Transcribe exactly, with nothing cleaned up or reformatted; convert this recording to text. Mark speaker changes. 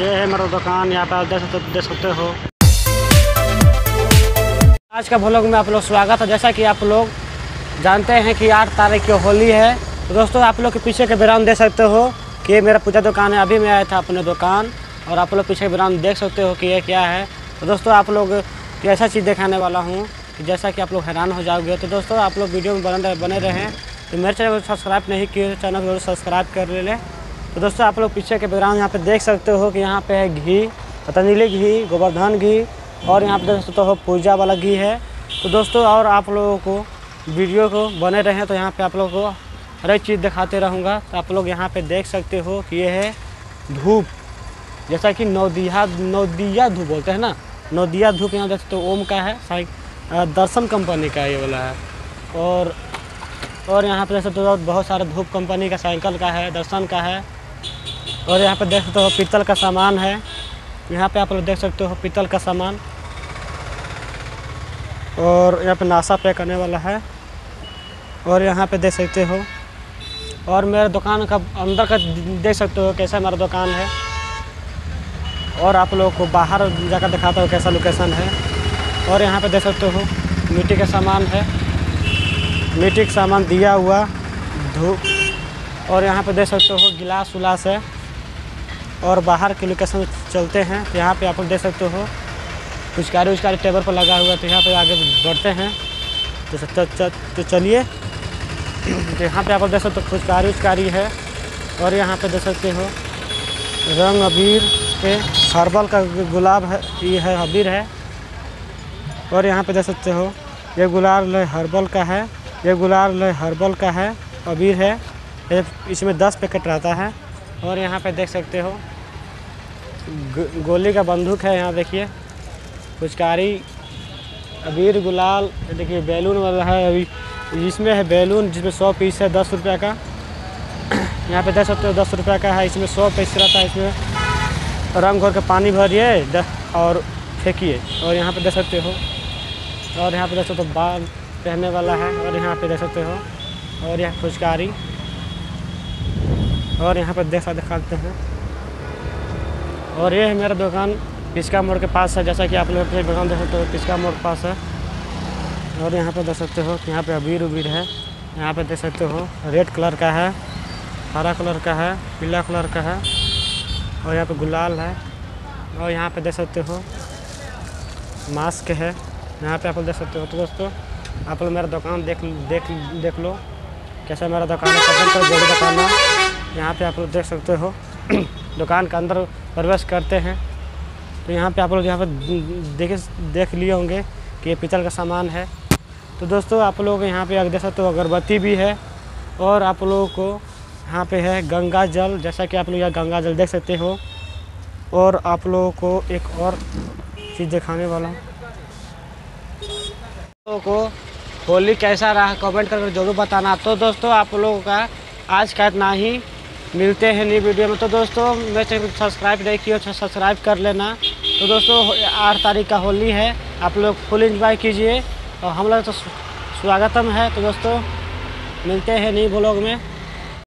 Speaker 1: ये है मेरा दुकान, यहाँ पे आप देख सकते देख सकते हो। आज का व्लॉग में आप लोग स्वागत है। जैसा कि आप लोग जानते हैं कि आठ तारीख की होली है, तो दोस्तों आप लोग के पीछे के बैकग्राउंड देख सकते हो कि ये मेरा पूजा दुकान है। अभी मैं आया था अपने दुकान और आप लोग पीछे बैकग्राउंड देख सकते हो कि ये क्या है। तो दोस्तों आप लोग की ऐसा चीज़ दिखाने वाला हूँ कि जैसा कि आप लोग हैरान हो जाओगे। तो दोस्तों आप लोग वीडियो में बने बने रहें। तो मेरे चैनल को सब्सक्राइब नहीं किए तो चैनल को सब्सक्राइब कर ले लें। तो दोस्तों आप लोग पीछे के बैकग्राउंड यहाँ पे देख सकते हो कि यहाँ पे है घी, पतंजलि घी, गोवर्धन घी और यहाँ पे देख सकते हो पूजा वाला घी है। तो दोस्तों और आप लोगों को वीडियो को बने रहें तो यहाँ पे आप लोगों को हर एक चीज़ दिखाते रहूँगा। तो आप लोग यहाँ पे देख सकते हो कि ये है धूप, जैसा कि नौदिया नौदिया धूप बोलते हैं ना, नौदिया धूप। यहाँ देख सकते हो ओम का है, साई दर्शन कंपनी का ये वाला है। और और यहाँ पे देख सकते हो बहुत सारे धूप कंपनी का, साइकिल का है, दर्शन का है। और यहाँ पे देख सकते हो पीतल का सामान है। यहाँ पे आप लोग देख सकते हो पीतल का सामान। और यहाँ पे नासा पे करने वाला है। और यहाँ पे देख सकते हो, और मेरे दुकान का अंदर का देख सकते हो कैसा मेरा दुकान है। और आप लोगों को बाहर जाकर दिखाता हूँ कैसा लोकेशन है। और यहाँ पे देख सकते हो मिट्टी का सामान है, मिट्टी का सामान दिया हुआ धूप। और यहाँ पे देख सकते हो गिलास उलास है। और बाहर के लोकेशन चलते हैं तो यहाँ पे आप लोग देख सकते हो पुचकारी उचकारी टेबल पर लगा हुआ है। तो यहाँ पे आगे बढ़ते हैं तो तो चलिए। तो यहाँ पे आप लोग देख सकते हो पुचकारी उचकारी है। और यहाँ पे देख सकते हो रंग अबीर पे हर्बल का गुलाब है, ये है अबीर है। और यहाँ पे देख सकते हो ये गुलाल हर्बल का है, ये गुलाल हर्बल का है, अबीर है। इसमें दस पैकेट रहता है। और यहाँ पे देख सकते हो गोली का बंदूक है। यहाँ देखिए पुचकारी, अबीर, गुलाल, देखिए बैलून वाला है। अभी इसमें है बैलून जिसमें सौ पीस है, दस रुपये का। यहाँ पे देख सकते हो दस रुपये का है, इसमें सौ पीस रहता है। इसमें रंग घोर के पानी भरिए और फेंकिए। और यहाँ पे देख सकते हो, और यहाँ पे देख सकते हो बाल पहनने वाला है। और यहाँ पे देख सकते हो, और यह पुचकारी। और यहाँ पे देखा दिखाते हैं। और ये है मेरा दुकान पिस्का मोड़ के पास है, जैसा कि आप लोग अपने दुकान देख सकते हो पिस्का मोड़ के पास है। और यहाँ पे देख सकते हो यहाँ पे अबीर उबीर है। यहाँ पे देख सकते हो रेड कलर का है, हरा कलर का है, पीला कलर का है। और यहाँ पे गुलाल है। और यहाँ पे देख सकते हो मास्क है। यहाँ पे आप लोग देख सकते हो। तो दोस्तों आप लोग मेरा दुकान देख देख देख लो कैसा मेरा दुकान है, पसंद कर बड़ी दुकान है। यहाँ पे आप लोग देख सकते हो दुकान के अंदर प्रवेश करते हैं तो यहाँ पे आप लोग यहाँ पे देख देख लिए होंगे कि ये पीतल का सामान है। तो दोस्तों आप लोग यहाँ पे देख सकते हो अगरबत्ती भी है। और आप लोगों को यहाँ पे है गंगा जल, जैसा कि आप लोग यहाँ गंगा जल देख सकते हो। और आप लोगों को एक और चीज़ दिखाने वाला हूँ। लोगों को होली कैसा रहा कमेंट करके ज़रूर बताना। तो दोस्तों आप लोगों का आज का इतना ही, मिलते हैं नई वीडियो में। तो दोस्तों मेरे चैनल को सब्सक्राइब नहीं किया तो सब्सक्राइब कर लेना। तो दोस्तों आठ तारीख का होली है, आप लोग फुल एंजॉय कीजिए और हम लोग तो स्वागतम है। तो दोस्तों मिलते हैं नई व्लॉग में।